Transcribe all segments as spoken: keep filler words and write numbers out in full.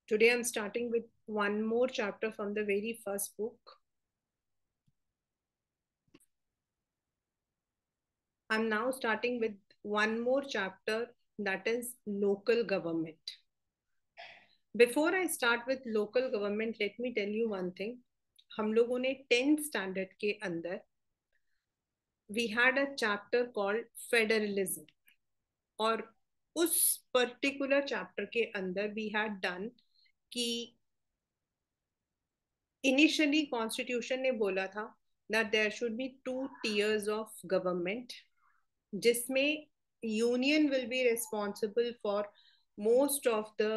Today I'm starting with one more chapter from the very first book. I'm now starting with one more chapter, that is local government. Before I start with local government, let me tell you one thing. हम लोगों ने tenth standard के अंदर we had a chapter called federalism, और उस particular chapter के अंदर we had done कि इनिशियली कॉन्स्टिट्यूशन ने बोला था that there should be two tiers of government, जिसमें union will be responsible for most of the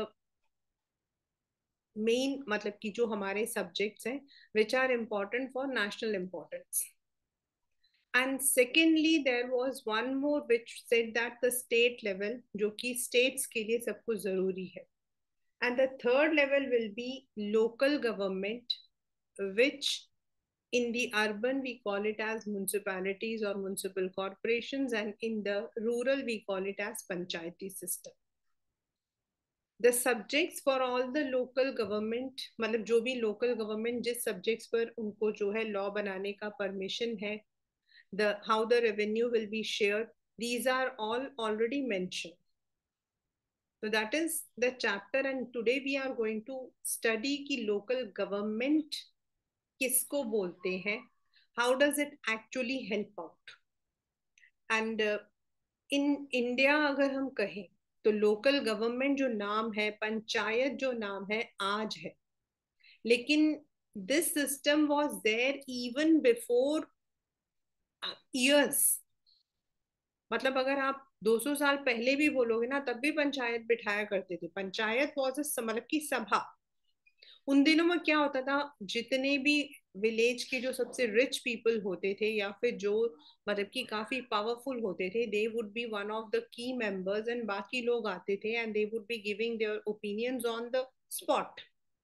main, मतलब कि जो हमारे सब्जेक्ट्स हैं which are important for national importance. And secondly there was one more which said that the state level, जो कि states के लिए सब कुछ जरूरी है. And the third level will be local government, which in the urban we call it as municipalities or municipal corporations, and in the rural we call it as panchayati system. The subjects for all the local government, मतलब जो भी local government जिस subjects पर उनको जो है law बनाने का permission है, the how the revenue will be shared, these are all already mentioned. So that is the chapter, and today we are going to study कि local government किसको बोलते हैं, how does it actually help out. And uh, in India अगर हम कहें तो local government जो नाम है, पंचायत जो नाम है, आज है, लेकिन this system was there even before years. मतलब अगर आप दो सौ साल पहले भी बोलोगे ना, तब भी पंचायत बिठाया करते थे. पंचायत वाज अ मतलब की सभा. उन दिनों में क्या होता था, जितने भी विलेज के जो सबसे रिच पीपल होते थे या फिर जो मतलब कि काफी पावरफुल होते थे, they would be one of the key members, and बाकी लोग आते थे and they would be giving their opinions on the spot.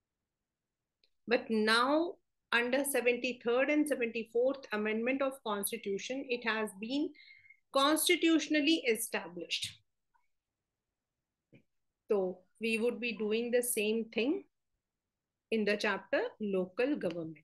But now under seventy-third and seventy-fourth amendment of constitution, it has been constitutionally established. So we would be doing the same thing in the chapter local government.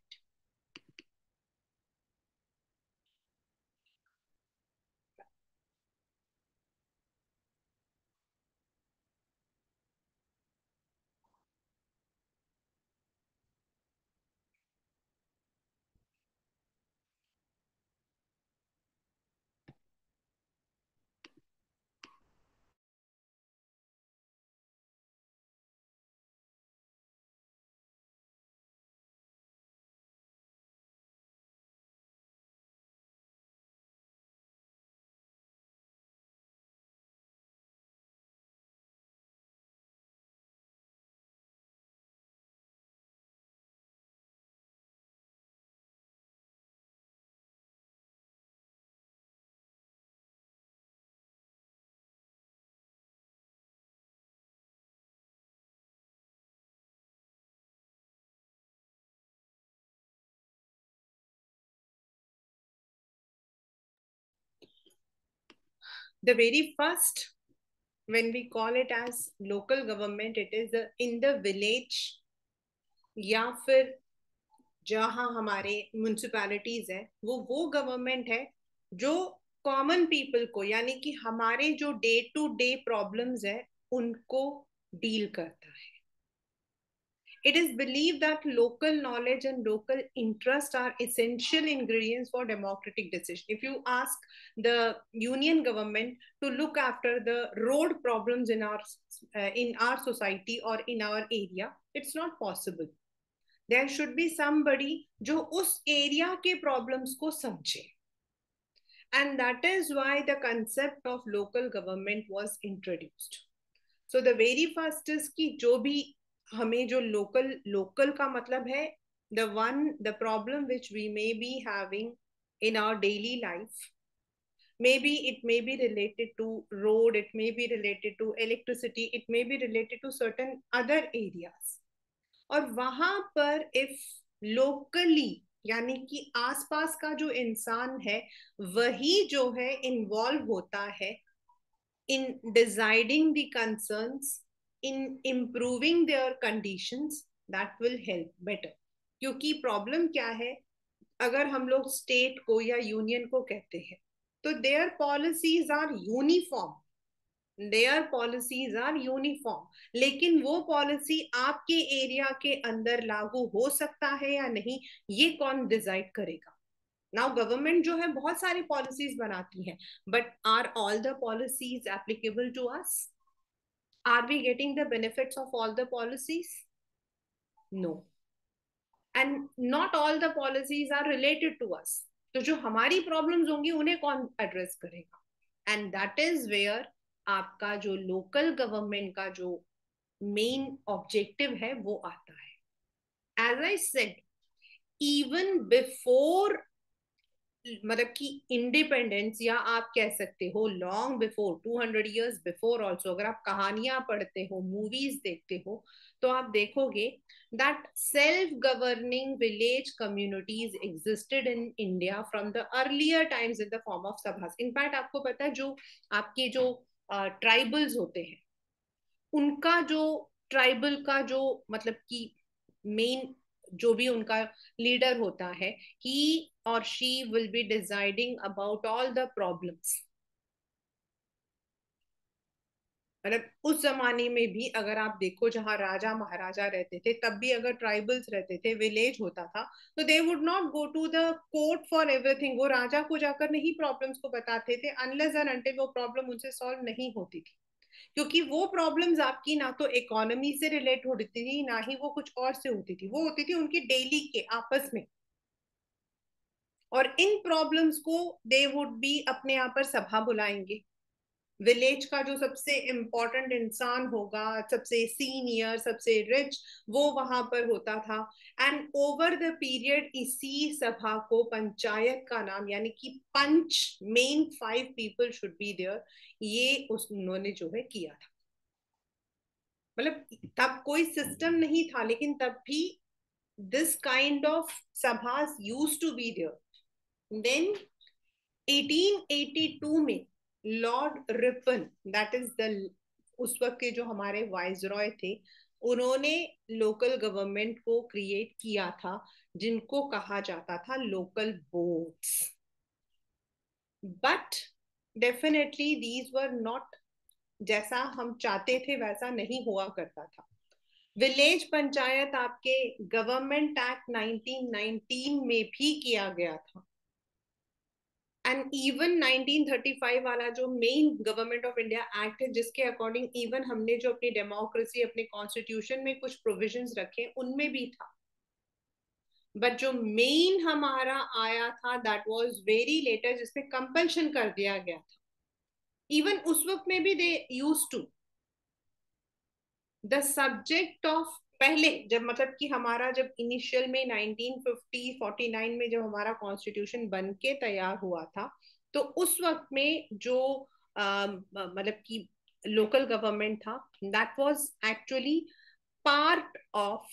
The very first, when we call it as local government, it is in the village या फिर जहाँ हमारे municipalities है, वो वो government है जो common people को, यानी कि हमारे जो डे टू डे प्रॉब्लम्स है उनको डील करता है. It is believed that local knowledge and local interest are essential ingredients for democratic decision. If you ask the union government to look after the road problems in our uh, in our society or in our area, it's not possible. There should be somebody जो उस area के problems को समझे. And that is why the concept of local government was introduced. So the very first is कि जो भी हमें जो local local का मतलब है, the one the problem which we may be having in our daily life, maybe it may be related to road, it may be related to electricity, it may be related to certain other areas. और वहां पर if locally, यानी कि आसपास का जो इंसान है वही जो है इन्वॉल्व होता है in deciding the concerns, in improving their conditions, that will help better. क्योंकि प्रॉब्लम क्या है, अगर हम लोग स्टेट को या यूनियन को कहते हैं तो their policies are uniform, their policies are uniform, लेकिन वो पॉलिसी आपके एरिया के अंदर लागू हो सकता है या नहीं, ये कौन डिसाइड करेगा? नाउ गवर्नमेंट जो है बहुत सारी पॉलिसीज बनाती है, but are all the policies applicable to us? Are we getting the benefits of all the policies? No. And not all the policies are related to us. तो जो हमारी प्रॉब्लम्स होंगी उन्हें कौन एड्रेस करेगा? एंड दैट इज वेयर आपका जो local government का जो मेन ऑब्जेक्टिव है वो आता है. As I said, even before, मतलब कि इंडिपेंडेंस, या आप कह सकते हो long before, two hundred years before also, अगर आप कहानियां पढ़ते हो, मूवीज देखते हो, तो आप देखोगे that self-governing village communities existed in India from the earlier times in the form of sabhas. In fact, आपको पता है जो आपके जो ट्राइबल्स uh, होते हैं, उनका जो ट्राइबल का जो मतलब कि मेन जो भी उनका लीडर होता है, he or she will be deciding about all the problems. मतलब उस जमाने में भी अगर आप देखो, जहां राजा महाराजा रहते थे, तब भी अगर ट्राइबल्स रहते थे, विलेज होता था, तो they would not go to the court for everything. वो राजा को जाकर नहीं प्रॉब्लम्स को बताते थे, अनलेस एंड अनटिल वो प्रॉब्लम उनसे सॉल्व नहीं होती थी. क्योंकि वो प्रॉब्लम्स आपकी ना तो इकोनॉमी से रिलेट होती थी, ना ही वो कुछ और से होती थी, वो होती थी उनकी डेली के आपस में. और इन प्रॉब्लम्स को दे वुड बी अपने यहाँ पर सभा बुलाएंगे. विलेज का जो सबसे इम्पोर्टेंट इंसान होगा, सबसे सीनियर, सबसे रिच, वो वहां पर होता था. एंड ओवर द पीरियड इसी सभा को पंचायत का नाम, यानी कि panch, main five people should be there, ये उस उन्होंने जो है किया था. मतलब तब कोई सिस्टम नहीं था, लेकिन तब भी दिस काइंड ऑफ सभास used to be there. Then eighteen eighty two में lord Ripon, that is the, उस वक्त के जो हमारे वाइसरॉय थे, उन्होंने लोकल गवर्नमेंट को क्रिएट किया था, जिनको कहा जाता था local boards. But definitely these were not, जैसा हम चाहते थे वैसा नहीं हुआ करता था. विलेज पंचायत आपके गवर्नमेंट एक्ट नाइनटीन नाइनटीन में भी किया गया था. And even nineteen thirty five वाला जो main government of India act है, जिसके अकॉर्डिंग इवन हमने जो अपनी डेमोक्रेसी, अपने कॉन्स्टिट्यूशन में कुछ प्रोविजंस रखे, उनमें भी था. बट जो मेन हमारा आया था, दैट वाज वेरी लेटर, जिसमें कंपल्शन कर दिया गया था. इवन उस वक्त में भी they used to the subject of, पहले जब मतलब कि हमारा जब इनिशियल में नाइनटीन फिफ्टी फोर्टी नाइन में जब हमारा कॉन्स्टिट्यूशन बन के तैयार हुआ था, तो उस वक्त में जो मतलब कि लोकल गवर्नमेंट था, that was actually part of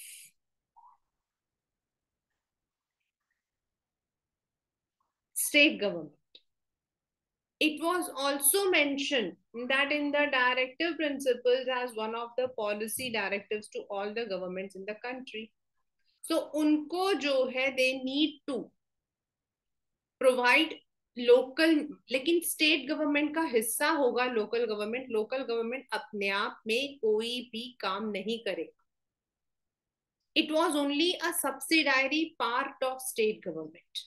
state government. It was also mentioned that in the directive principles as one of the policy directives to all the governments in the country. So उनको जो है they need to provide local, लेकिन state government का हिस्सा होगा local government. Local government अपने आप में कोई भी काम नहीं करेगा. It was only a subsidiary part of state government.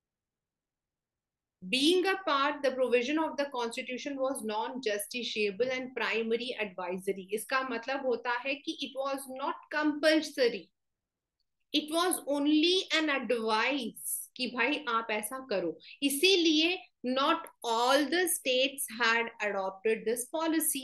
Being a part, the provision of the constitution was non-justiciable and primary advisory. इसका मतलब होता है कि it was not compulsory. It was only an advice कि भाई आप ऐसा करो. इसीलिए not all the states had adopted this policy.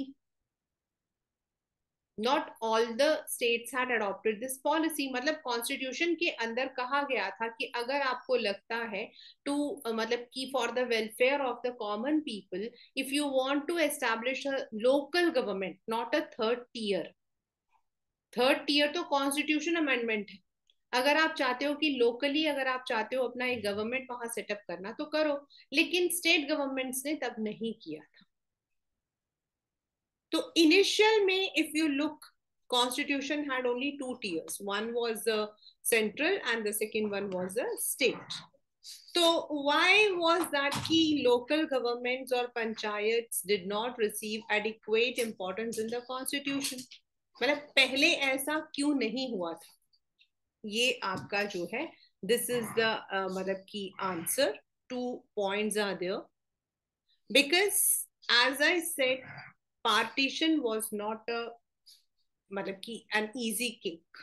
Not all the states had adopted this policy. मतलब कॉन्स्टिट्यूशन के अंदर कहा गया था कि अगर आपको लगता है टू uh, मतलब कि for the welfare of the common people, if you want to establish a local government, not a third tier. Third tier तो कॉन्स्टिट्यूशन अमेंडमेंट है. अगर आप चाहते हो कि लोकली, अगर आप चाहते हो अपना एक गवर्नमेंट वहां सेटअप करना, तो करो. लेकिन स्टेट गवर्नमेंट्स ने तब नहीं किया था. तो इनिशियल में if you look, constitution had only two tiers. One was the central and the second one was the state. So why was that key local governments or panchayats did not receive adequate importance in the constitution? मतलब पहले ऐसा क्यों नहीं हुआ था? ये आपका जो है, this is the uh, मतलब की answer. Two points are there. Because as I said, partition was not a मतलब कि an easy cake.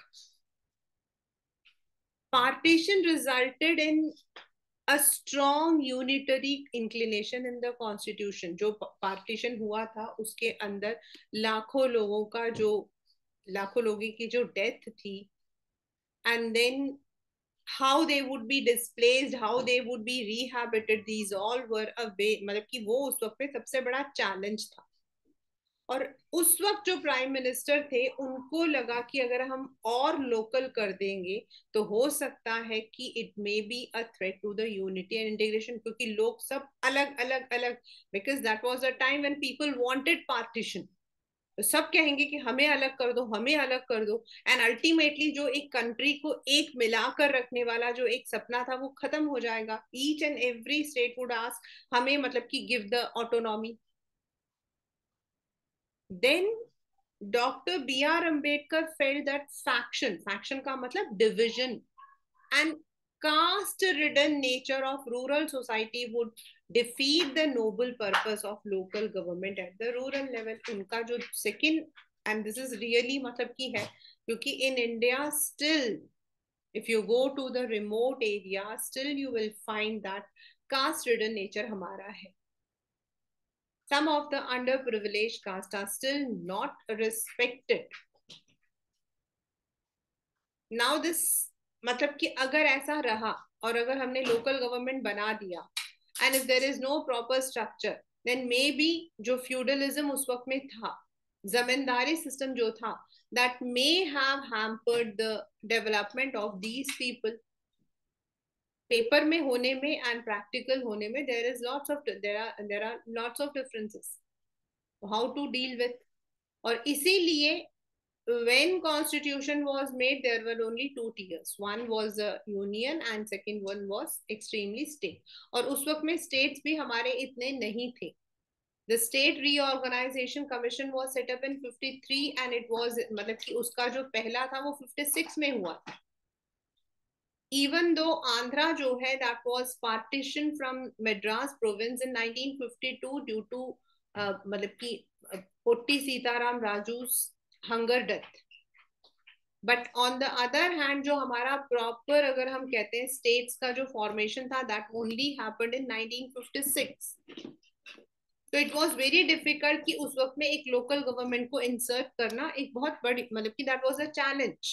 Partition resulted in a strong unitary inclination in the constitution. जो partition हुआ था उसके अंदर लाखों लोगों का जो लाखों लोगों की जो डेथ थी, and then how they would be displaced, how they would be rehabited, these all were a way, मतलब कि वो उस वक्त पे सबसे बड़ा चैलेंज था. और उस वक्त जो प्राइम मिनिस्टर थे उनको लगा कि अगर हम और लोकल कर देंगे तो हो सकता है कि it may be a threat to the unity and integration, क्योंकि लोग सब अलग अलग अलग, because that was a time when people wanted partition. तो सब कहेंगे कि हमें अलग कर दो, हमें अलग कर दो, एंड अल्टीमेटली जो एक कंट्री को एक मिलाकर रखने वाला जो एक सपना था वो खत्म हो जाएगा. Each and every state would ask हमें मतलब कि give the autonomy. Then Doctor B R Ambedkar felt that faction, faction का मतलब division and caste-ridden nature of rural society would defeat the noble purpose of local government at the rural level. उनका जो second, and this is really मतलब की है, क्योंकि in India still, if you go to the remote area, still you will find that caste-ridden nature हमारा है. Some of the underprivileged castes are still not respected. Now this मतलब कि अगर ऐसा रहा और अगर हमने local government बना दिया, and if there is no proper structure, then maybe जो feudalism उस वक्त में था, जमींदारी system जो था, that may have hampered the development of these people. Paper में होने में एंड प्रैक्टिकल होने में there is lots of there are there are lots of differences how to deal with. और इसीलिए when constitution was made there were only two tiers. One was a union and second one was extremely state. और उस वक्त में states भी हमारे इतने नहीं थे. The state reorganization commission was set up in fifty-three and it was मतलब कि उसका जो पहला था वो fifty-six में हुआ था. Even though Andhra jo hai, that was partitioned from Madras province in nineteen fifty-two due to uh, मतलब कि Potti Sitaram Raju's hunger death. But on the other hand जो हमारा proper अगर हम कहते हैं states का जो formation था, that only happened in nineteen fifty-six. So it was very difficult कि उस वक्त में एक local government को insert करना एक बहुत बड़ी मतलब कि that was a challenge.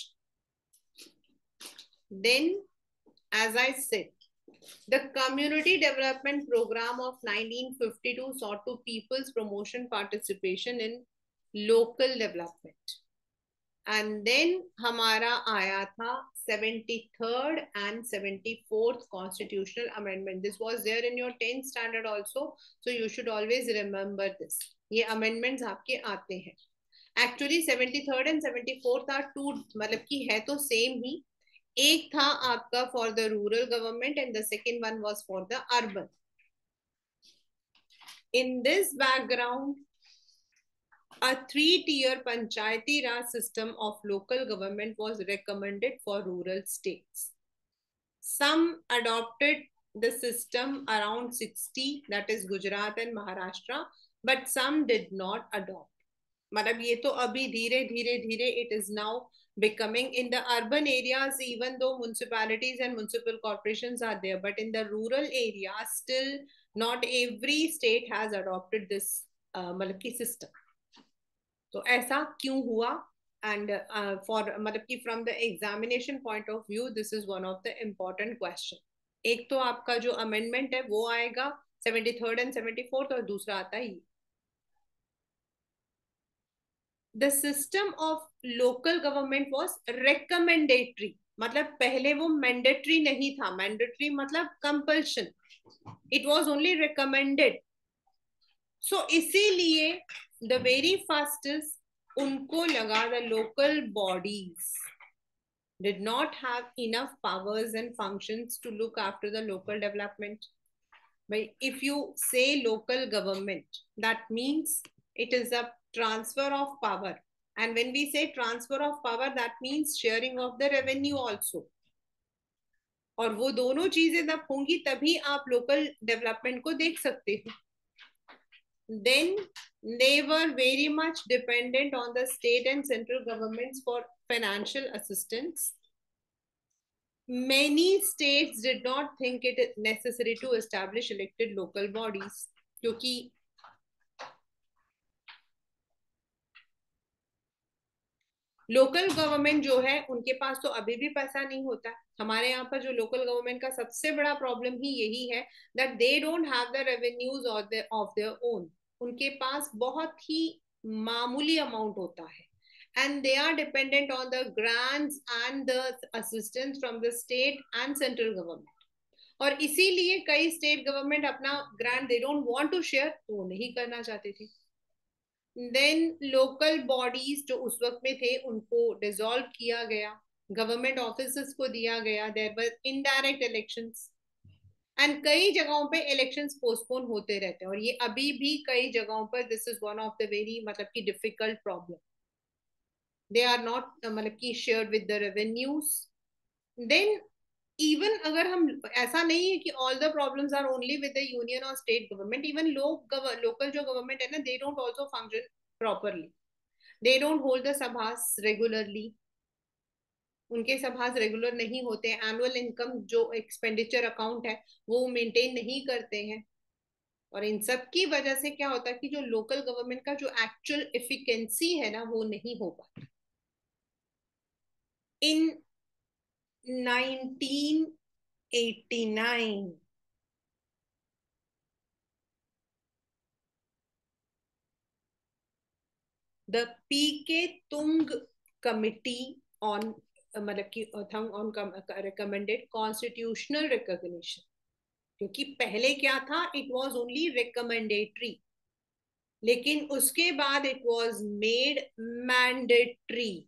Then, as I said, the community development program of nineteen fifty-two sought to people's promotion participation in local development. And then हमारा आया था seventy-third and seventy-fourth constitutional amendment. This was there in your tenth standard also, so you should always remember this. ये amendments आपके आते हैं. Actually seventy-third and seventy-fourth are two, मतलब कि है तो same ही. एक था आपका for the rural government and the second one was for the urban. In this background a three-tier panchayati raj system of local government was recommended for rural states. Some adopted the system around sixty, that is Gujarat and Maharashtra, but some did not adopt. मतलब ये तो अभी धीरे धीरे धीरे it is now becoming in the urban areas, even though municipalities and municipal corporations are there, but in the rural areas still not every state has adopted this uh, मतलब की system. तो ऐसा क्यों हुआ? And uh, for मतलब कि from the examination point of view, this is one of the important question. एक तो आपका जो amendment है वो आएगा seventy-third and seventy-fourth और दूसरा आता है the system of local government was recommendatory. मतलब पहले वो mandatory नहीं था. Mandatory मतलब compulsion. It was only recommended. So इसीलिए द वेरी फर्स्ट इज, उनको लगा the local bodies did not have enough powers and functions to look after the local development. But if you say local government, that means it is a transfer of power. And when we say transfer of power, that means sharing of the revenue also. और वो दोनों चीजें जब होंगी तभी आप local development को देख सकते हो. Then they were very much dependent on the state and central governments for financial assistance. Many states did not think it necessary to establish elected local bodies, क्योंकि लोकल गवर्नमेंट जो है उनके पास तो अभी भी पैसा नहीं होता. हमारे यहाँ पर जो लोकल गवर्नमेंट का सबसे बड़ा प्रॉब्लम ही यही है that they don't have the revenues of their own. उनके पास बहुत ही मामूली अमाउंट होता है, and they are dependent on the grants and the assistance from the state and central government. और इसीलिए कई स्टेट गवर्नमेंट अपना grant they don't want to share, तो वो नहीं करना चाहते थे. देन लोकल बॉडीज जो उस वक्त में थे उनको डिसॉल्व किया गया, गवर्नमेंट ऑफिसर्स को दिया गया, there were indirect elections, and कई जगहों पे इलेक्शंस पोस्टपोन होते रहते हैं. और ये अभी भी कई जगहों पर this is one of the very मतलब की difficult problem. they are not मतलब की shared with the revenues. then even अगर हम ऐसा नहीं है कि all the problems are only with the union or state government, even local local जो government है ना, they don't also function properly. they don't hold the sabhas regularly. उनके सभास रेगुलर नहीं होते. एनुअल इनकम जो एक्सपेंडिचर अकाउंट है वो maintain नहीं करते हैं. और इन सब की वजह से क्या होता है कि जो लोकल गवर्नमेंट का जो एक्चुअल एफिशिएंसी है ना वो नहीं हो पाता. In nineteen eighty-nine, the P K Tung Committee on मतलब की on recommended constitutional recognition. क्योंकि पहले क्या था, it was only recommendatory, लेकिन उसके बाद it was made mandatory.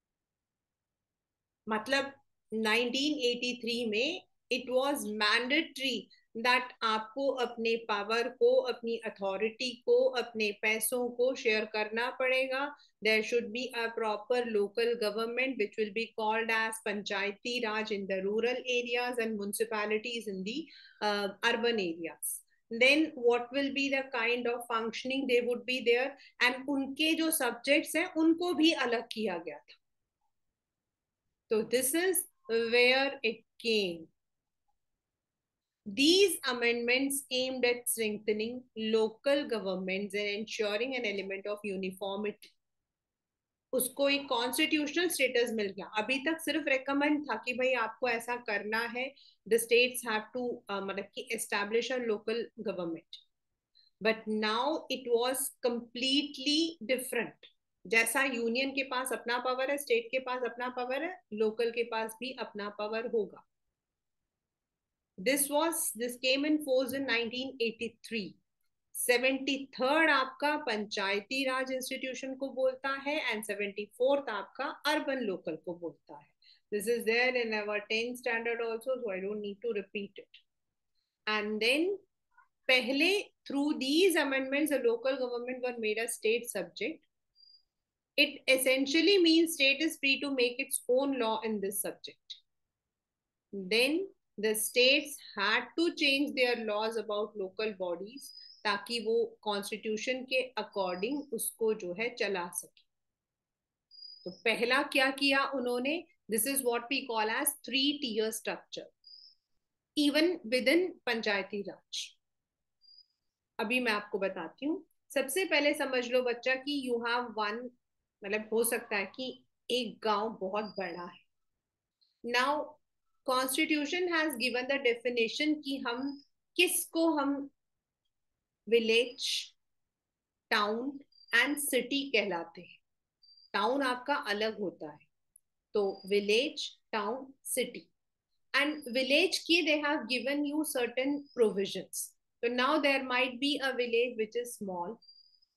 मतलब nineteen eighty-three में it was mandatory that आपको अपने पावर को, अपनी अथॉरिटी को, अपने पैसों को शेयर करना पड़ेगा. there should be a proper local government which will be called as panchayati raj in the rural areas and municipalities in the uh, urban areas. then what will be the kind of functioning they would be there, and उनके जो subjects हैं उनको भी अलग किया गया था. So this is where it came. These amendments aimed at strengthening local governments and ensuring an element of uniformity. उसको एक कॉन्स्टिट्यूशनल स्टेटस मिल गया. अभी तक सिर्फ रेकमेंड था कि भाई आपको ऐसा करना है. द स्टेट्स हैव टू मतलब कि establish a local government. But now it was completely different. जैसा यूनियन के पास अपना पावर है, स्टेट के पास अपना पावर है, लोकल के पास भी अपना पावर होगा. This was this came in force in nineteen eighty-three. Seventy third आपका पंचायती राज इंस्टीट्यूशन को बोलता है एंड सेवेंटी-फोर्थ आपका अर्बन लोकल को बोलता है. This is there in our tenth standard also, so I don't need to repeat it. And then पहले through these amendments the local government were made a state subject. It essentially means state is free to make its own law in this subject. Then the states had to change their laws about local bodies ताकि वो constitution के according उसको जो है चला सके. तो पहला क्या किया उन्होंने, this is what we call as three tier structure even within panchayati raj. अभी मैं आपको बताती हूँ. सबसे पहले समझ लो बच्चा कि यू हैव वन, मतलब हो सकता है कि एक गांव बहुत बड़ा है. Now constitution has given the definition कि हम किसको हम विलेज, टाउन एंड सिटी कहलाते हैं. टाउन आपका अलग होता है, तो village, town, city. And village की they have given you certain provisions. So now there might be a village which is small,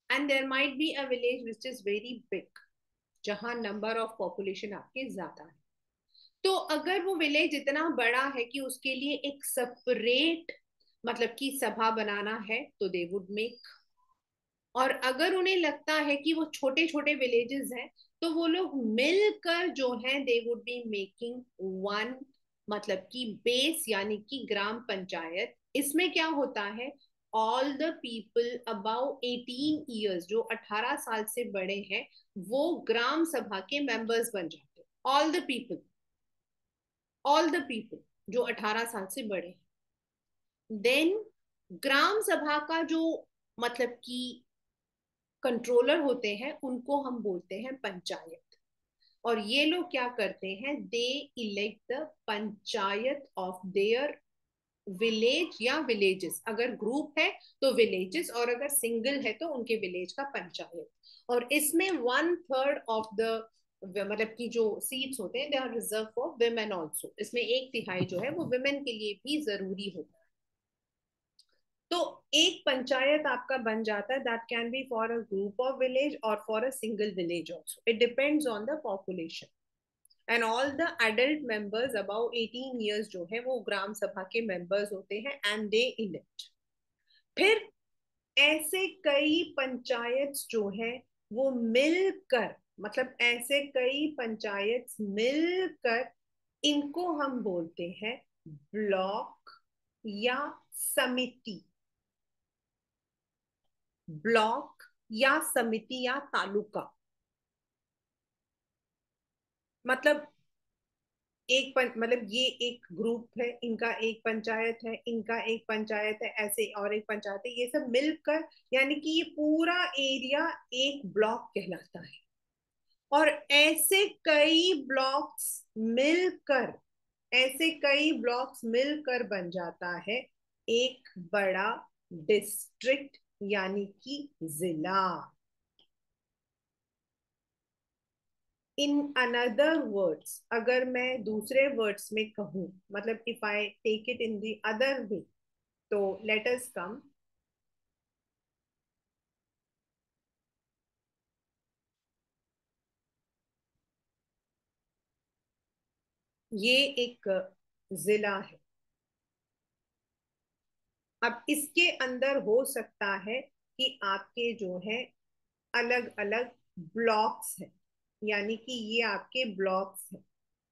and there might be a village which is very big, जहां number of population आपके ज्यादा है। तो अगर वो village इतना बड़ा है कि उसके लिए एक सेपरेट मतलब कि सभा बनाना है, तो दे वुड मेक। और अगर उन्हें लगता है कि वो छोटे छोटे विलेजेस हैं, तो वो लोग मिलकर जो है they would be making one, मतलब कि बेस यानी कि ग्राम पंचायत। इसमें क्या होता है, all the people above eighteen years, जो अठारह साल से बड़े हैं, वो ग्राम सभा के मेंबर्स बन जाते हैं। All the people, all the people जो अठारह साल से बड़े हैं। देन ग्राम सभा का जो मतलब कि कंट्रोलर होते हैं, उनको हम बोलते हैं पंचायत। और ये लोग क्या करते हैं, they elect the panchayat of their village या विलेजेस। अगर ग्रुप है तो विलेजेस, और अगर सिंगल है तो उनके विलेज का पंचायत। और इसमें वन थर्ड ऑफ द मतलब की जो सीट्स होते हैं, they are reserve for women also. इसमें एक तिहाई जो है वो विमेन के लिए भी जरूरी होता है। तो एक पंचायत आपका बन जाता है, that can be for a group of village और for a single village also, it depends on the population. And all the adult members above eighteen years जो है वो ग्राम सभा के मेंबर्स होते हैं, एंड दे इलेक्ट। फिर ऐसे कई पंचायत जो है वो मिलकर, मतलब ऐसे कई पंचायत मिलकर, इनको हम बोलते हैं ब्लॉक या समिति। ब्लॉक या समिति या तालुका, मतलब एक पं, मतलब ये एक ग्रुप है, इनका एक पंचायत है, इनका एक पंचायत है, ऐसे और एक पंचायत है, ये सब मिलकर, यानी कि ये पूरा एरिया एक ब्लॉक कहलाता है। और ऐसे कई ब्लॉक्स मिलकर, ऐसे कई ब्लॉक्स मिलकर बन जाता है एक बड़ा डिस्ट्रिक्ट यानी कि जिला। इन अनदर वर्ड्स, अगर मैं दूसरे वर्ड्स में कहूं, मतलब if I take it in the other way, तो लेट अस कम। ये एक जिला है। अब इसके अंदर हो सकता है कि आपके जो है अलग अलग ब्लॉक्स हैं, यानी कि ये आपके ब्लॉक्स हैं।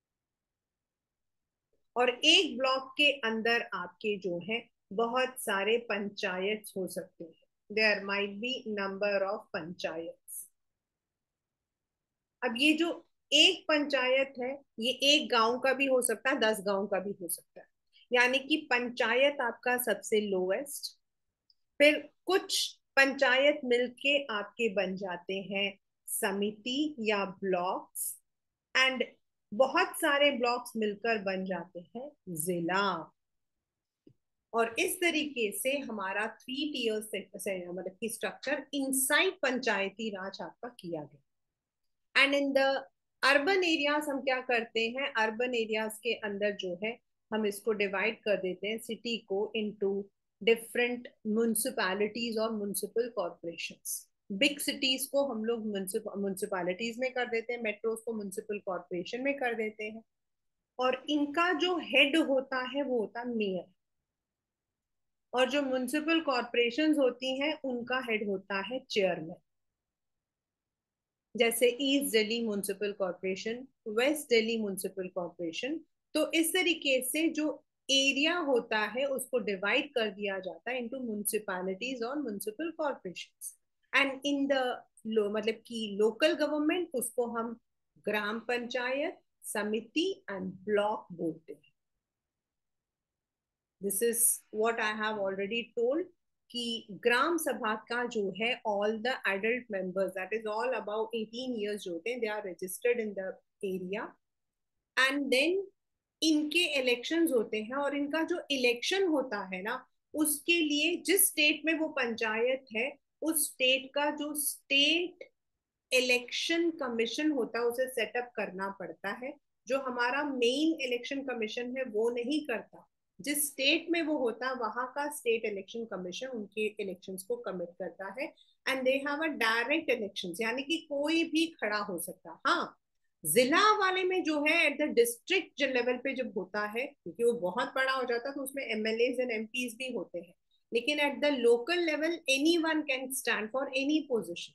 और एक ब्लॉक के अंदर आपके जो है बहुत सारे पंचायत हो सकते हैं, there might be number of panchayat. अब ये जो एक पंचायत है, ये एक गांव का भी हो सकता है, दस गांव का भी हो सकता है। यानी कि पंचायत आपका सबसे लोएस्ट, फिर कुछ पंचायत मिलके आपके बन जाते हैं समिति या ब्लॉक्स, एंड बहुत सारे ब्लॉक्स मिलकर बन जाते हैं जिला। और इस तरीके से हमारा थ्री टीयर मतलब की स्ट्रक्चर इनसाइड पंचायती राज आपका किया गया। And in the urban areas हम क्या करते हैं, अर्बन एरियाज के अंदर जो है हम इसको डिवाइड कर देते हैं सिटी को इनटू डिफरेंट म्युनिसिपैलिटीज और म्युनिसिपल कॉर्पोरेशंस। बिग सिटीज को हम लोग म्युनिसिपैलिटीज में कर देते हैं, मेट्रोज को म्युनिसिपल कॉर्पोरेशन में कर देते हैं। और इनका जो हेड होता है वो होता है मेयर। और जो म्युनिसिपल कॉर्पोरेशंस होती हैं उनका हेड होता है चेयरमैन। जैसे East Delhi Municipal Corporation, West Delhi Municipal Corporation. तो इस तरीके से जो एरिया होता है उसको डिवाइड कर दिया जाता है इनटू म्युनिसिपैलिटीज और municipal corporations. And in the low मतलब कि लोकल गवर्नमेंट, उसको हम ग्राम पंचायत, समिति एंड ब्लॉक बोलते हैं। This is what I have already told कि ग्राम सभा का जो है all the adult members, that is all about eighteen years जो होते हैं, they are registered in the area. And then इनके इलेक्शंस होते हैं, और इनका जो इलेक्शन होता है ना, उसके लिए जिस स्टेट में वो पंचायत है, उस स्टेट का जो स्टेट इलेक्शन कमीशन होता है उसे सेटअप करना पड़ता है। जो हमारा मेन इलेक्शन कमीशन है वो नहीं करता, जिस स्टेट में वो होता है वहां का स्टेट इलेक्शन कमीशन उनके इलेक्शंस को कमिट करता है। And they have a direct elections, यानी कि कोई भी खड़ा हो सकता। हाँ, जिला वाले में जो है एट द डिस्ट्रिक्ट लेवल पे जब होता है, क्योंकि वो बहुत बड़ा हो जाता है, तो उसमें एमएलएज एंड एमपीज भी होते हैं, लेकिन at the local level anyone can stand for any position.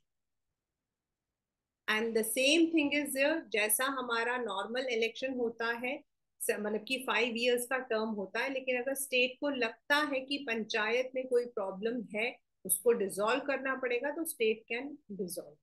And the same thing is जैसा हमारा नॉर्मल इलेक्शन होता है, मतलब कि फाइव इयर्स का टर्म होता है, लेकिन अगर स्टेट को लगता है कि पंचायत में कोई प्रॉब्लम है, उसको डिसॉल्व करना पड़ेगा, तो state can dissolve.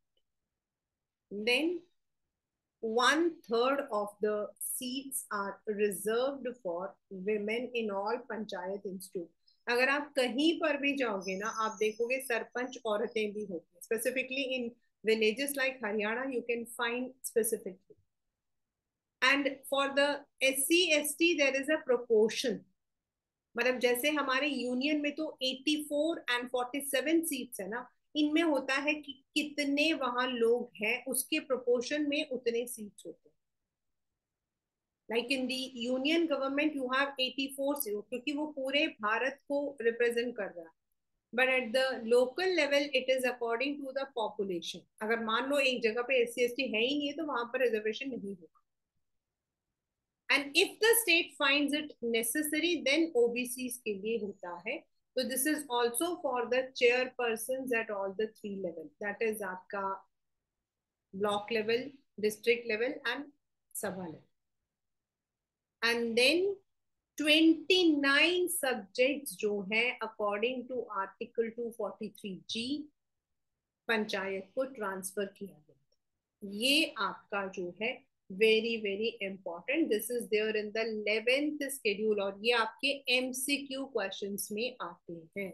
Then one third of the seats are reserved for women in all panchayat institute। अगर आप कहीं पर भी जाओगे ना, आप देखोगे सरपंच औरतें भी होती हैं, specifically in villages like Haryana you can find specifically, and for the S C S T there is a proportion। मतलब जैसे हमारे यूनियन में तो चौरासी एंड सैंतालीस सीट्स है ना, इनमें होता है कि कितने वहां लोग हैं उसके प्रोपोर्शन में उतने सीट्स होते हैं। Like in the union government you have चौरासी सीट, क्योंकि वो पूरे भारत को रिप्रेजेंट कर रहा है। But at the local level it is according to the population. अगर मान लो एक जगह पे एस सी एस टी है ही नहीं है, तो वहां पर रिजर्वेशन नहीं होगा। And if the state finds it necessary then OBC के लिए होता है। तो this is also for the chairperson at all the three level, that is आपका block level, district level and sabha level. And then उनतीस subjects जो है according to article two forty three G panchayat को ट्रांसफर किया गया। ये आपका जो है very very important, this is there in the eleventh schedule, और ये आपके एमसीक्यू क्वेश्चंस में आते हैं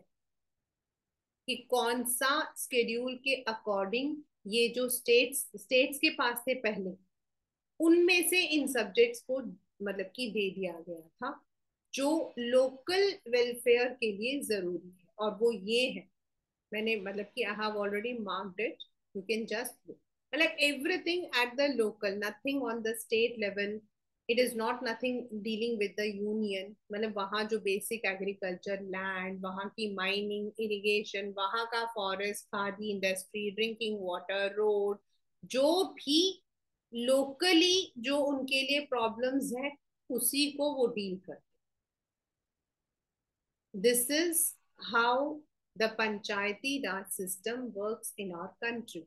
कि कौन सा शेड्यूल के अकॉर्डिंग ये जो स्टेट्स स्टेट्स के पास थे पहले, उनमें से इन सब्जेक्ट्स को मतलब कि दे दिया गया था जो लोकल वेलफेयर के लिए जरूरी है, और वो ये है। मैंने मतलब कि I have already marked it, you can just मतलब everything at the local, nothing on the state level, it is not nothing dealing with the union. मतलब वहां जो बेसिक एग्रीकल्चर लैंड, वहां की माइनिंग, इरिगेशन, वहां का forest, khadi industry, drinking water, road, जो भी लोकली जो उनके लिए प्रॉब्लम्स है उसी को वो डील करते। This is how the panchayati raj system works in our country.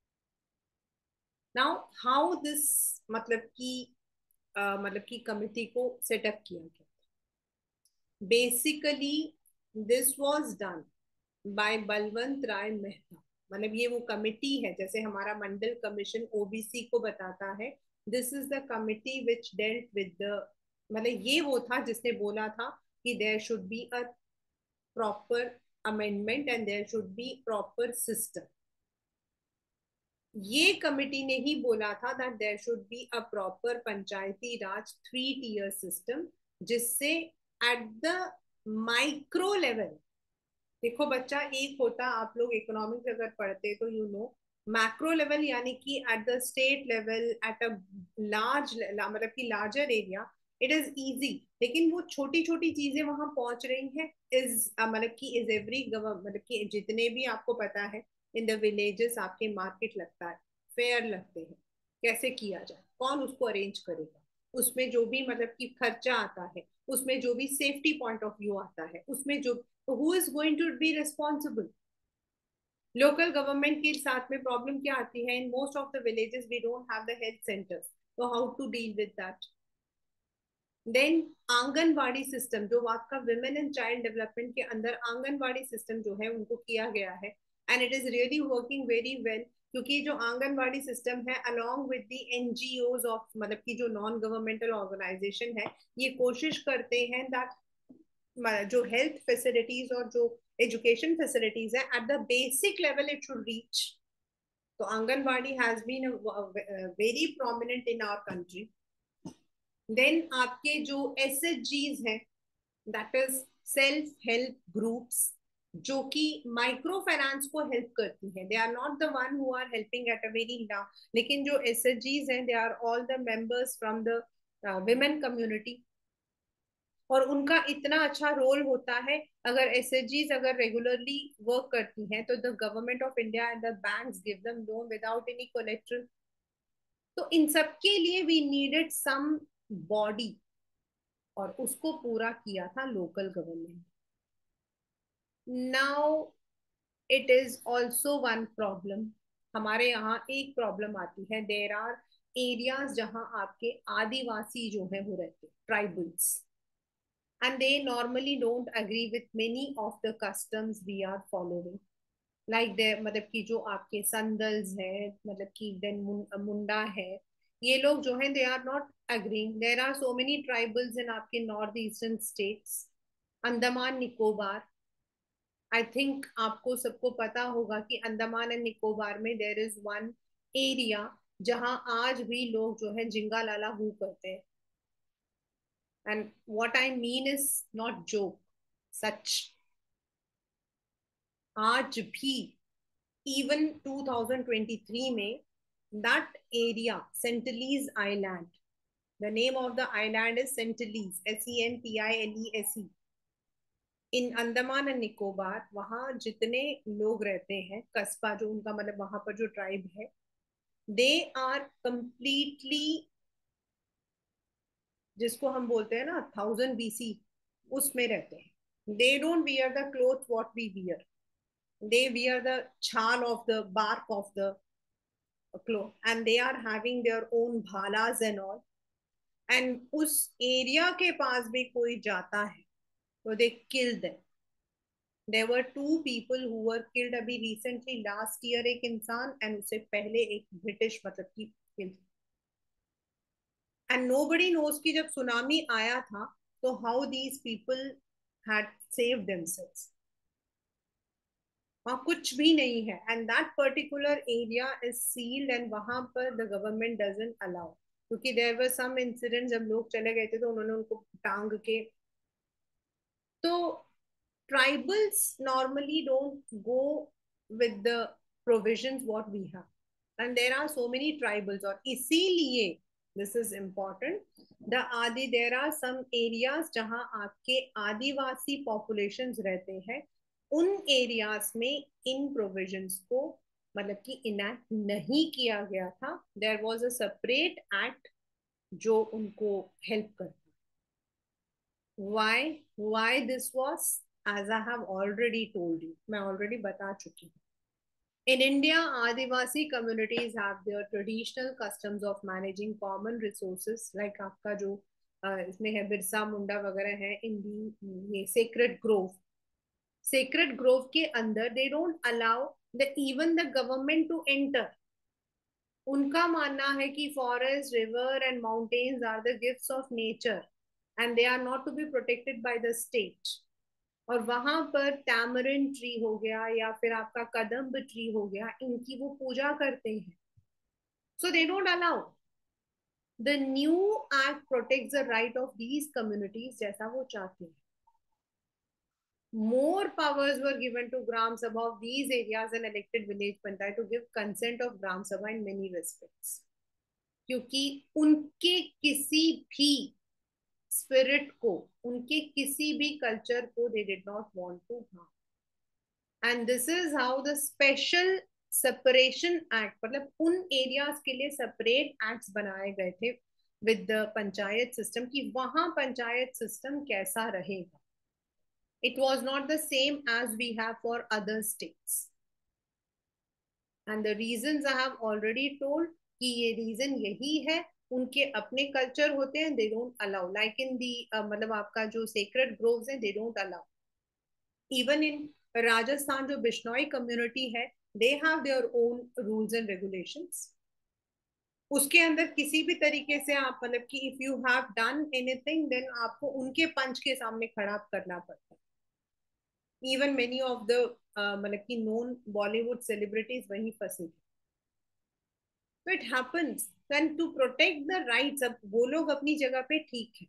Now how this मतलब कि uh, मतलब कि कमिटी को सेटअप किया गया, basically this was done by Balwant Rai Mehta. मतलब ये वो कमिटी है, जैसे हमारा मंडल कमीशन ओबीसी को बताता है, this is the committee which dealt with the, मतलब ये वो था जिसने बोला था कि there should be a proper amendment and there should be proper system. ये कमिटी ने ही बोला था that there should be a proper panchayati raj three tier system, जिससे एट द माइक्रो लेवल, देखो बच्चा एक होता, आप लोग इकोनॉमिक्स अगर पढ़ते तो यू नो मैक्रो लेवल, यानी कि at the state level at a large मतलब कि larger area it is easy, लेकिन वो छोटी छोटी चीजें वहां पहुंच रही हैं। इज मतलब कि इज एवरी मतलब कि जितने भी आपको पता है इन द विलेजेस आपके मार्केट लगता है, फेयर लगते हैं, कैसे किया जाए, कौन उसको अरेंज करेगा, उसमें जो भी मतलब कि खर्चा आता है, उसमें जो भी सेफ्टी पॉइंट ऑफ व्यू आता है, उसमें जो who is going to be responsible. Local government के साथ में प्रॉब्लम क्या आती है, in most of the villages we don't have the health centres, तो how to deal with that. Then anganwadi system, जो आपका विमेन एंड चाइल्ड डेवलपमेंट के अंदर आंगनवाड़ी सिस्टम जो है उनको किया गया है, and it is really working very well, क्योंकि जो आंगनवाड़ी सिस्टम है along with the NGOs of मतलब की जो नॉन गवर्नमेंटल ऑर्गेनाइजेशन है, ये कोशिश करते हैं दैट जो हेल्थ फैसिलिटीज और जो एजुकेशन फैसिलिटीज है at the basic level it should reach. तो anganwadi has been very prominent in our country. Then आपके जो एस एच जीज हैं, that is self help groups, जो कि माइक्रो फाइनेंस को हेल्प करती हैं, they are not the one who are helping at a very ला, लेकिन जो एस एच जीज हैं they are all the members from the women community. और उनका इतना अच्छा रोल होता है, अगर एसएचजीज अगर रेगुलरली वर्क करती हैं तो the government of India and the banks give them loan without any collateral. तो इन सब के लिए वी नीडेड सम बॉडी, और उसको पूरा किया था local government. Now it is also one problem, हमारे यहाँ एक प्रॉब्लम आती है, देर आर एरियाज जहाँ आपके आदिवासी जो है वो रहते, tribals, and they normally don't agree with many of the customs we are following, like the मतलब कि जो आपके संदल्स है, मतलब कि देन मुंडा है, ये लोग जो हैं they are not agreeing. There are so many tribals in आपके north eastern states, Andaman Nicobar. I think आपको सबको पता होगा कि अंडमान एंड निकोबार में देर इज वन एरिया जहां आज भी लोग जो है जिंगा लाला हु करते हैं। And what I mean is not joke, सच। आज भी इवन twenty twenty-three में that area Sentinelese Island, the name of the island is Sentinelese, S E N T I L E S E, in Andaman and Nicobar, वहां जितने लोग रहते हैं, कस्बा जो उनका मतलब वहां पर जो ट्राइब है, दे आर कंप्लीटली, जिसको हम बोलते हैं ना थाउजेंड बीसी, उसमें रहते हैं। They don't wear the cloth what we wear, they wear the छाल of the bark of the cloth, and they are having their own भालास एंड ऑल। एंड उस एरिया के पास भी कोई जाता है तो they kill them. There were two people who were killed अभी recently last year, एक इंसान, and उससे पहले एक ब्रिटिश मतलब की killed। And nobody knows कि जब सुनामी आया था तो how these people had saved themselves, वहाँ कुछ भी नहीं है, and that particular area is sealed, and वहां पर the government doesn't allow, क्योंकि there were some incidents जब लोग चले गए थे तो उन्होंने उनको टांग के। तो tribals normally don't go with the provisions what we have, and there are so many tribals, और इसीलिए this is important, the आदि there are some areas जहां आपके आदिवासी populations रहते हैं, उन areas में इन provisions को मतलब कि इनैक्ट नहीं किया गया था। there was a separate act जो उनको हेल्प करता। why why this was, as I have already told you, मैं already बता चुकी हूँ। In India, Adivasi communities have their traditional customs of managing common resources, like आपका जो इसमें है बिरसा मुंडा वगैरह है, in the ये sacred grove, sacred grove के अंदर they don't allow the even the government to enter। उनका मानना है कि forest, river and mountains are the gifts of nature and they are not to be protected by the state। और वहां पर tamarind tree हो गया या फिर आपका कदम्ब ट्री हो गया, इनकी वो पूजा करते हैं। So they don't allow. The new act protects the right of these communities जैसा वो चाहते हैं। More powers were given to Gram Sabha of these areas and elected village panchayat to give consent of Gram Sabha in many respects, क्योंकि उनके किसी भी spirit को, उनके किसी भी कल्चर को they did not want to harm. And this is how the special separation act, मतलब उन एरियाज के लिए सेपरेट एक्ट्स बनाए गए थे विद द पंचायत सिस्टम, कि वहां पंचायत सिस्टम कैसा रहेगा। It was not the same as we have for other states, and the reasons I have already told कि ये रीजन यही है, उनके अपने कल्चर होते हैं, they don't allow, like in the मतलब आपका जो सेक्रेड ग्रोव्स हैं, they don't allow. Even in Rajasthan जो बिश्नोई कम्युनिटी है, they have their own rules and regulations. उसके अंदर किसी भी तरीके से आप मतलब कि if you have done anything then आपको उनके पंच के सामने खड़ा करना पड़ता है। इवन मेनी ऑफ द मतलब कि नोन बॉलीवुड सेलिब्रिटीज वहीं फंसे थे। तो it happens, then to protect the rights, अब वो लोग अपनी जगह पे ठीक है,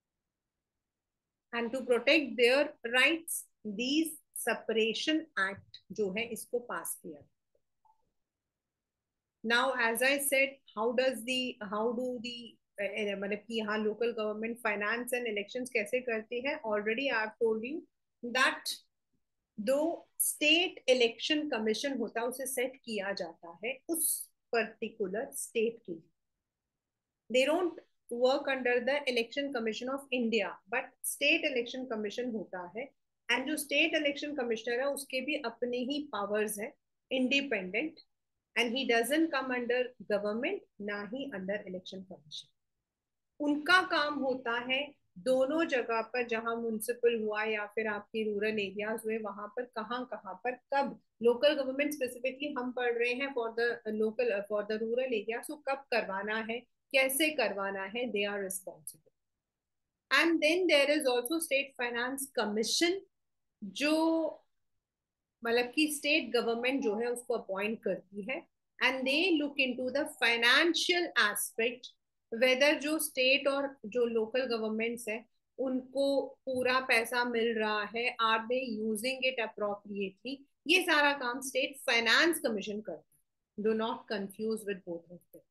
and to protect their rights these separation act जो है इसको पास किया। now as I said, how does the how do the मतलब कि यहाँ local government finance and elections कैसे करती है, already I have told you that दो स्टेट इलेक्शन कमीशन होता है, उसे सेट किया जाता है उस पर्टिकुलर स्टेट के लिए. They don't work under the election commission of India, but state election commission होता है. एंड जो स्टेट इलेक्शन कमिश्नर है उसके भी अपने ही पावर्स है, independent, and he doesn't come under government ना ही अंडर इलेक्शन कमीशन. उनका काम होता है दोनों जगह पर, जहां म्यूनिसिपल हुआ या फिर आपके रूरल एरियाज हुए, वहां पर कहाँ कहाँ पर कब लोकल गवर्नमेंट, स्पेसिफिकली हम पढ़ रहे हैं for the local for the rural area, so कब करवाना है, कैसे करवाना है, they are responsible. And then there is also state finance commission, जो मतलब कि स्टेट गवर्नमेंट जो है उसको अपॉइंट करती है. And they look into the financial aspect, whether जो स्टेट और जो लोकल गवर्नमेंट्स है उनको पूरा पैसा मिल रहा है, are they using it appropriately. ये सारा काम स्टेट फाइनेंस कमीशन करता है. Do not confuse with both of them.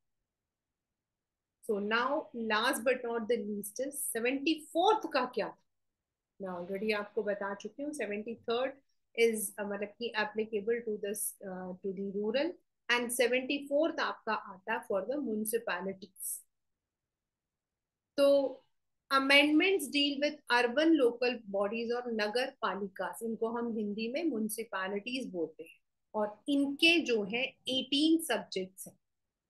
So now last but not the least is seventy fourth का क्या था. मैं ऑलरेडी आपको बता चुकी हूँ. सेवेंटी थर्ड इज मतलब कि applicable to this to the rural, and seventy fourth आपका आता फॉर द म्यूनिसिपैलिटीज. तो amendments deal with urban local bodies और नगर पालिका, इनको हम हिंदी में म्यूनिसिपैलिटीज बोलते हैं, और इनके जो है एटीन सब्जेक्ट्स हैं.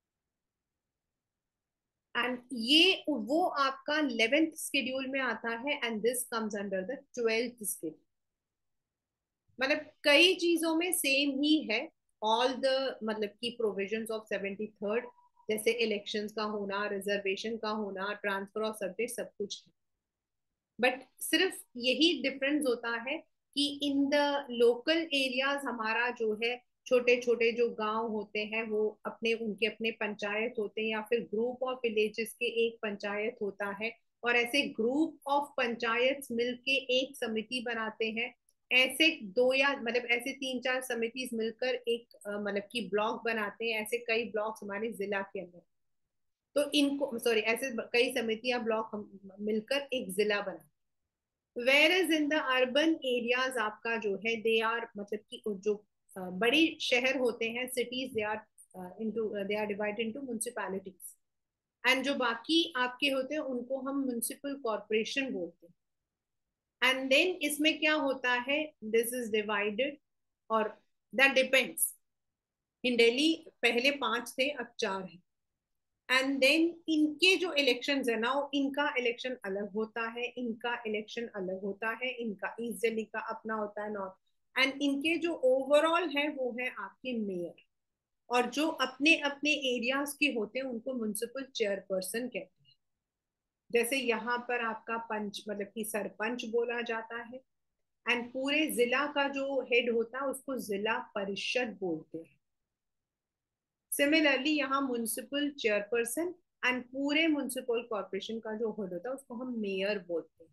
एंड ये वो आपका इलेवेंथ शेड्यूल में आता है, and this comes under the twelfth schedule. मतलब कई चीजों में सेम ही है. ऑल द मतलब की प्रोविजंस ऑफ सेवेंटी थर्ड, जैसे इलेक्शंस का होना, रिजर्वेशन का होना, ट्रांसफर ऑफ सब्जेक्ट, सब कुछ है. बट सिर्फ यही डिफरेंस होता है कि इन द लोकल एरियाज हमारा जो है छोटे छोटे जो गांव होते हैं वो अपने उनके अपने पंचायत होते हैं, या फिर ग्रुप ऑफ विलेजेस के एक पंचायत होता है, और ऐसे ग्रुप ऑफ पंचायत मिलके एक समिति बनाते हैं. ऐसे दो या मतलब ऐसे तीन चार समिति मिलकर एक मतलब की ब्लॉक बनाते हैं. ऐसे कई ब्लॉक हमारे जिला के अंदर, तो इनको सॉरी ऐसे कई समितियां ब्लॉक मिलकर एक जिला बनाते. Where is in the urban areas आपका जो है दे आर मतलब कि जो बड़ी शहर होते हैं, cities, they are into they are divided into municipalities. And जो बाकी आपके होते हैं उनको हम म्युनिसिपल कॉर्पोरेशन बोलते हैं. एंड देन इसमें क्या होता है, दिस इज डिवाइडेड, और दैट डिपेंड्स. इन दिल्ली पहले पांच थे, अब चार है. एंड देन इनके जो इलेक्शन है ना, इनका इलेक्शन अलग होता है, इनका इलेक्शन अलग होता है, इनका ईस्ट दिल्ली का अपना होता है, नॉर्थ. एंड इनके जो ओवरऑल है वो है आपके मेयर, और जो अपने अपने एरियाज के होते हैं उनको म्युनिसिपल चेयरपर्सन कहते हैं. जैसे यहाँ पर आपका पंच मतलब कि सरपंच बोला जाता है, एंड पूरे जिला का जो हेड होता है उसको जिला परिषद बोलते हैं. सिमिलरली यहाँ म्युनिसिपल चेयरपर्सन एंड पूरे म्युनिसिपल कॉर्पोरेशन का जो हेड होता है उसको हम मेयर बोलते हैं.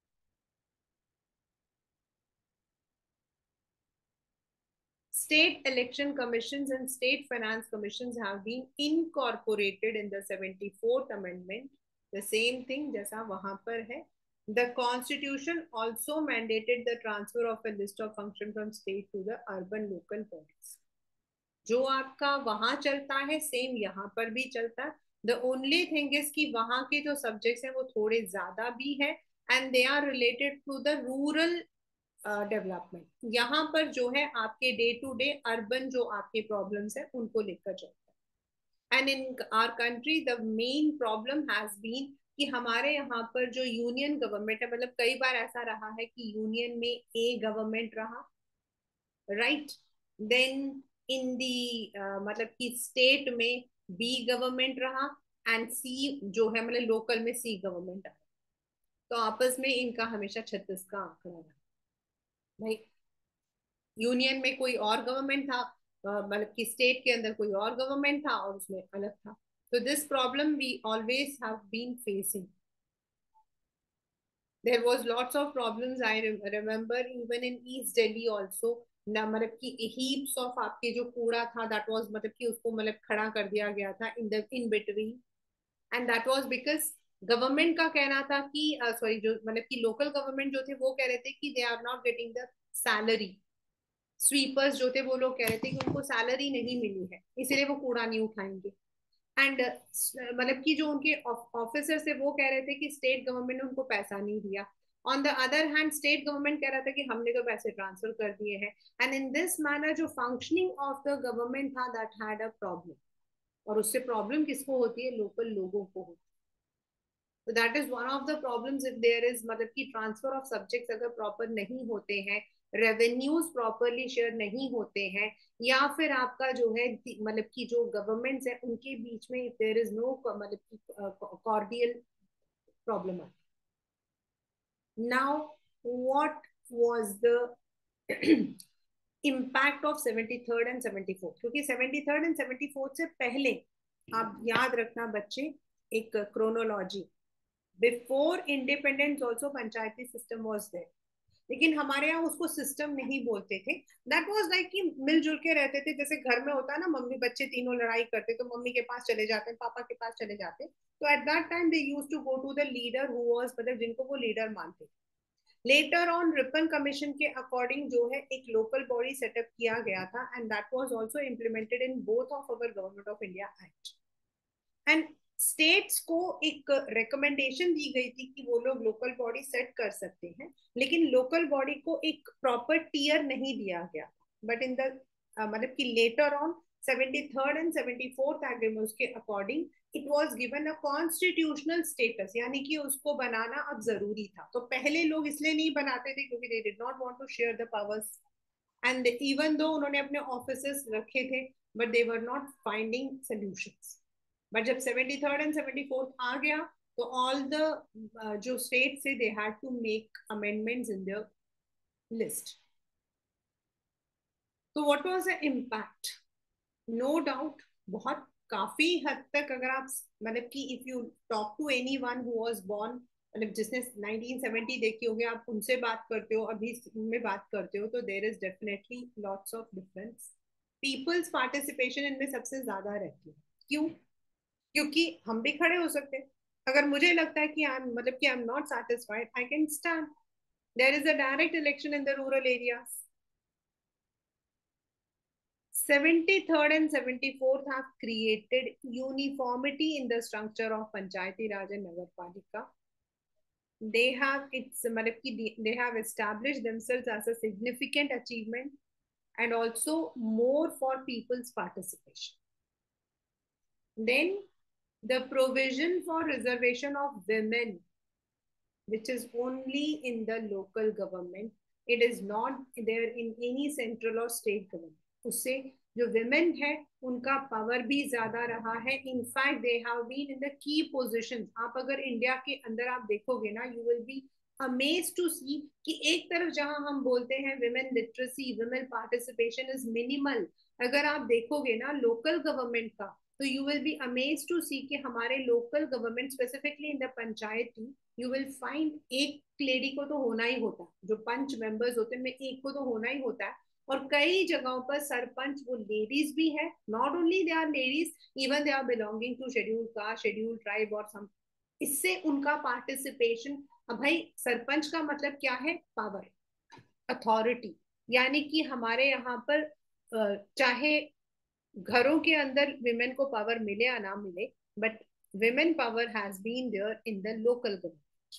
State election commissions and state finance commissions have been incorporated in the seventy-fourth amendment. The same thing जैसा वहां पर है. The constitution also mandated the transfer of a list of function from state to the urban local bodies. जो आपका वहां चलता है same यहाँ पर भी चलता है. द ओनली थिंग इज कि वहां के जो सब्जेक्ट्स हैं वो थोड़े ज्यादा भी है, and they are related to the rural development. यहाँ पर जो है आपके डे टू डे अर्बन जो आपके प्रॉब्लम्स है उनको लेकर चलता है. And in our country the main problem has been कि हमारे यहाँ पर जो यूनियन गवर्नमेंट है, मतलब कई बार ऐसा रहा है कि यूनियन में ए गवर्नमेंट रहा, राइट, देन इन दी मतलब कि स्टेट में बी गवर्नमेंट रहा, एंड सी जो है मतलब लोकल में सी गवर्नमेंट रहा. तो आपस में इनका हमेशा छत्तीस का आंकड़ा रहा. भाई यूनियन में कोई और गवर्नमेंट था, मतलब कि स्टेट के अंदर कोई और गवर्नमेंट था और उसमें अलग था. तो this problem we always have been facing. there was lots of problems. I remember even in East Delhi also, ना मतलब कि heaps of आपके जो कूड़ा था that was मतलब कि उसको मतलब खड़ा कर दिया गया था in the in between. And that was because government का कहना था कि सॉरी uh, जो मतलब कि लोकल गवर्नमेंट जो थे वो कह रहे थे कि they are not getting the salary. Sweepers जो थे वो लोग कह रहे थे कि उनको सैलरी नहीं मिली है, इसीलिए वो कूड़ा नहीं उठाएंगे। एंड मतलब कि जो उनके ऑफिसर थे वो कह रहे थे कि स्टेट गवर्नमेंट ने उनको पैसा नहीं दिया। On the other hand state government कह रहा था कि हमने तो पैसे ट्रांसफर कर दिए हैं। एंड इन दिस मैनर जो फंक्शनिंग ऑफ द गवर्नमेंट था दैट हैड अ प्रॉब्लम। और उससे प्रॉब्लम किसको होती है? लोकल लोगों को होती है। तो that is one of the problems if there is मतलब कि ट्रांसफर ऑफ सब्जेक्ट्स अगर प्रॉपर नहीं होते हैं, रेवेन्यूज प्रॉपरली शेयर नहीं होते हैं, या फिर आपका जो है मतलब कि जो गवर्नमेंट्स है उनके बीच में इफ देयर इज नो मतलब कि कॉर्डियल प्रॉब्लम है। Now what was the impact of seventy third and seventy fourth? क्योंकि seventy third and seventy fourth से पहले आप याद रखना बच्चे एक chronology, before independence also panchayati system was there. लेकिन हमारे यहाँ उसको सिस्टम नहीं बोलते थे। दैट वाज लाइक कि मिलजुल के रहते थे, जैसे घर में होता है ना, मम्मी बच्चे तीनों लड़ाई करते तो मम्मी के पास चले जाते हैं, पापा के पास चले जाते। तो at that time they used to go to the leader who was, मतलब जिनको वो लीडर मानते। लेटर ऑन रिपन कमीशन के अकॉर्डिंग जो है एक लोकल बॉडी सेटअप किया गया था and that was also implemented in both of our government of India act. And states को एक रिकमेंडेशन दी गई थी कि वो लोग लोकल बॉडी सेट कर सकते हैं, लेकिन लोकल बॉडी को एक प्रॉपर टीयर नहीं दिया गया। बट इन द मतलब कि later on seventy third and seventy fourth agreements के according it was given a constitutional status, यानी कि उसको बनाना अब जरूरी था। तो पहले लोग इसलिए नहीं बनाते थे क्योंकि they did not want to share the powers, and even though उन्होंने अपने ऑफिसेस रखे थे but they were not finding solutions. But जब seventy third and seventy fourth आ गया तो ऑल द जो स्टेट से they had to make amendments in the list. तो what was the impact? No doubt बहुत काफी हद तक अगर आप मतलब कि if you talk to any one who was born, मतलब जिसने नाइनटीन सेवेंटी देखी होगी, आप उनसे बात करते हो अभी में बात करते हो, तो there is definitely lots of difference. People's participation इनमें सबसे ज्यादा रहती है। क्यों? क्योंकि हम भी खड़े हो सकते हैं। अगर मुझे लगता है कि आई एम मतलब कि I am not satisfied, I can stand. There is a direct election in the rural areas. seventy-third and seventy-fourth have created uniformity in the structure of Panchayati Raj and Nagarpalika. They have it's they have established themselves as a significant achievement and also more for people's participation. Then the provision for reservation of women, which is only in the local government, it is not there in any central or state government. उससे जो women है उनका power भी ज्यादा रहा है। In fact they have been in the key positions. आप अगर इंडिया के अंदर आप देखोगे ना, you will be amazed to see कि एक तरफ जहां हम बोलते हैं women literacy, women participation is minimal, अगर आप देखोगे ना लोकल गवर्नमेंट का, तो you will be amazed to see कि हमारे local government specifically in the panchayati, you will find एक लेडी को तो होना ही होता है, जो पंच मेंबर्स होते हैं एक को तो होना ही होता है। और कई जगहों पर सरपंच वो लेडीज भी है, not only they are ladies, even they are belonging to schedule caste, schedule tribe और सम। इससे उनका पार्टिसिपेशन, अब भाई सरपंच का मतलब क्या है? Power, authority. यानी कि हमारे यहाँ पर चाहे घरों के अंदर विमेन को पावर मिले या ना मिले, but women power has been there in the local government.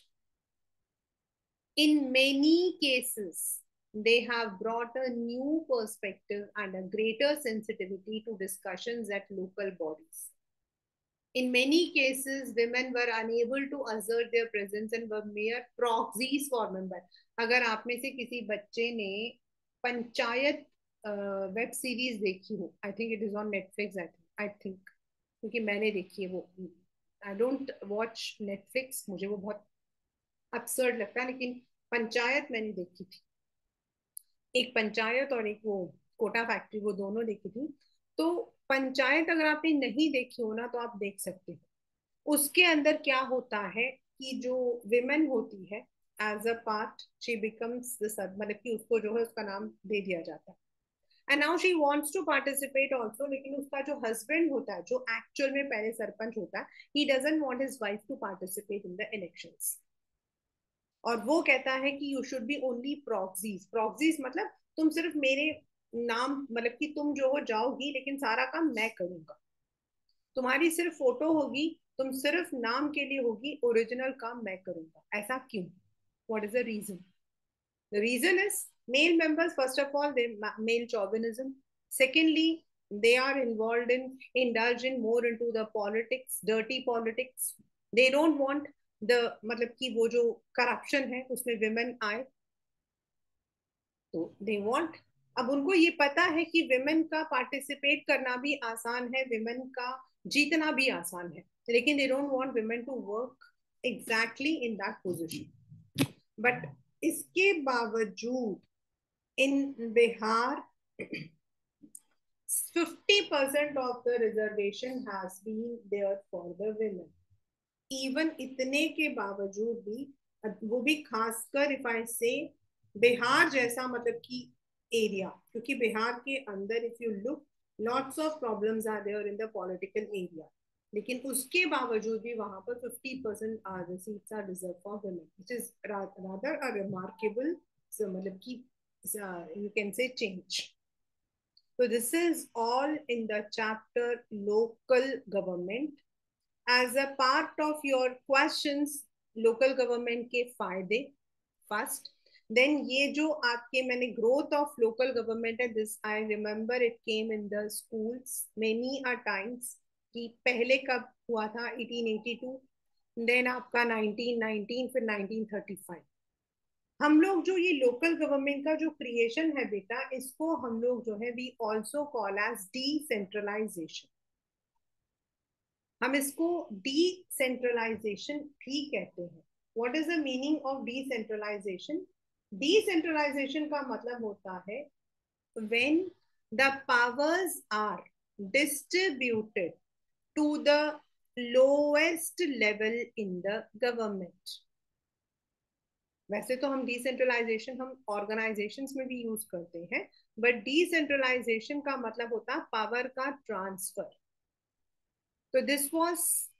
In many cases they have brought a new perspective and a greater sensitivity to discussions at local bodies. In many cases, women were unable to assert their presence and were mere proxies for member. अगर आप में से किसी बच्चे ने panchayat web series देखी हो, I think it is on Netflix, I think I think क्योंकि मैंने देखी है वो। आई डोंट वॉच नेटफ्लिक्स, मुझे वो बहुत absurd लगता है, लेकिन पंचायत मैंने देखी थी। एक पंचायत और एक वो कोटा फैक्ट्री, वो दोनों देखी थी। तो पंचायत अगर आपने नहीं देखी हो ना तो आप देख सकते हो। उसके अंदर क्या होता है कि जो विमेन होती है as a part she becomes the सब, मतलब कि उसको जो है उसका नाम दे दिया जाता है। And now she wants to participate also, लेकिन उसका जो हस्बैंड होता है, जो एक्चुअल में पहले सरपंच होता है, he doesn't want his wife to participate in the elections, और वो कहता है कि you should be only proxies. Proxies मतलब तुम सिर्फ मेरे नाम, मतलब कि तुम जो हो जाओगी, लेकिन सारा काम मैं करूंगा, तुम्हारी सिर्फ फोटो होगी, तुम सिर्फ नाम के लिए होगी, ओरिजिनल काम मैं करूंगा। ऐसा क्यों? What is the reason? The reason is male members, first of all they male chauvinism, secondly they are involved in indulge in more into the politics, dirty politics, they don't want the, मतलब कि वो जो corruption है उसमें women आए, तो they want, अब उनको ये पता है कि विमेन का पार्टिसिपेट करना भी आसान है, विमेन का जीतना भी आसान है, लेकिन they don't want women to work exactly in that position. But इसके बावजूद इन Bihar fifty percent of the reservation has been there for the women. Even इतने के बावजूद भी, वो भी खासकर इफ आई से बिहार जैसा मतलब कि एरिया, क्योंकि बिहार के अंदर if you look lots of problems are there in the political area, लेकिन उसके बावजूद भी वहां पर fifty percent are the seats are reserve for women, which is rather a remarkable, मतलब कि you can say change. So this is all in the chapter local government. As a part of your questions, local government के फायदे first, then ये जो आपके मैंने growth of local government है, this I remember it came in the schools many a times, कि पहले कब हुआ था eighteen eighty-two, then आपका nineteen nineteen, फिर nineteen thirty-five. हम लोग जो ये लोकल गवर्नमेंट का जो क्रिएशन है बेटा, इसको हम लोग जो है we also call as decentralisation, हम इसको डिसेंट्रलाइजेशन भी कहते हैं. What is the meaning of decentralisation? Decentralisation का मतलब होता है when the powers are distributed to the lowest level in the government. वैसे तो हम डिसेंट्रलाइजेशन हम ऑर्गेनाइजेशंस में भी यूज करते हैं, बट डिसेंट्रलाइजेशन का मतलब होता है पावर का ट्रांसफर. तो दिस वाज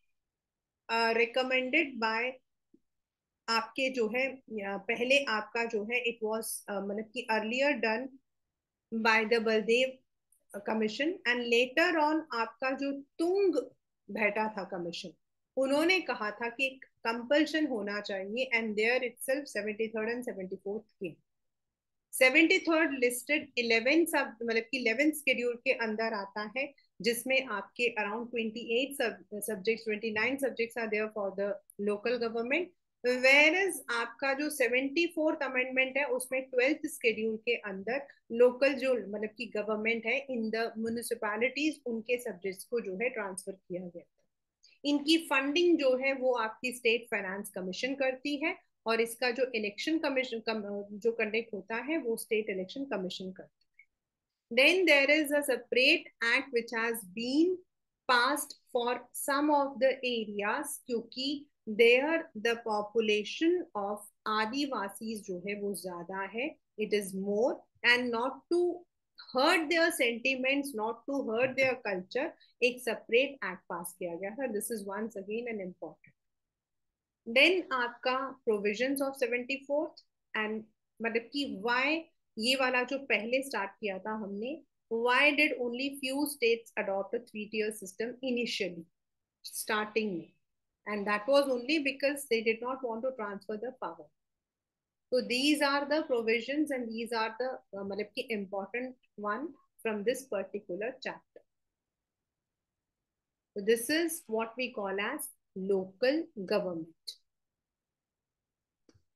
रिकमेंडेड बाय आपके जो है पहले आपका जो है इट वाज मतलब कि earlier done by the Baldev commission, and later on आपका जो तुंग बैठा था कमीशन, उन्होंने कहा था कि कंपल्शन होना चाहिए, and there itself seventy third and seventy fourth के सेवेंटी थर्ड लिस्टेड इलेवन सब मतलब कि इलेवन शेड्यूल के अंदर आता है, जिसमें आपके around twenty eight subjects, twenty nine subjects are there for the local government, whereas आपका जो सेवेंटी फोर्थ अमेंडमेंट है उसमें ट्वेल्थ शेड्यूल के अंदर लोकल जो मतलब की गवर्नमेंट है इन द म्युनिसिपैलिटीज, उनके सब्जेक्ट्स को जो है ट्रांसफर किया गया. इनकी फंडिंग जो है वो आपकी स्टेट फाइनेंस कमीशन करती है, और इसका जो इलेक्शन कमीशन जो कंडक्ट होता है वो स्टेट इलेक्शन कमीशन करता है. Then there is a separate act which has been passed for some of the areas, क्योंकि there the population of Adivasis जो है वो ज्यादा है, it is more, and not to hurt their sentiments, not to hurt their culture, एक separate act pass किया गया था. This is once again an important. Then आपका provisions of seventy fourth, and मतलब कि why ये वाला जो पहले स्टार्ट किया था हमने, why did only few states adopt a three tier system initially starting में, and that was only because they did not want to transfer the power. So these are the provisions and these are the uh, मतलब कि important one from this particular chapter. So this is what we call as local government.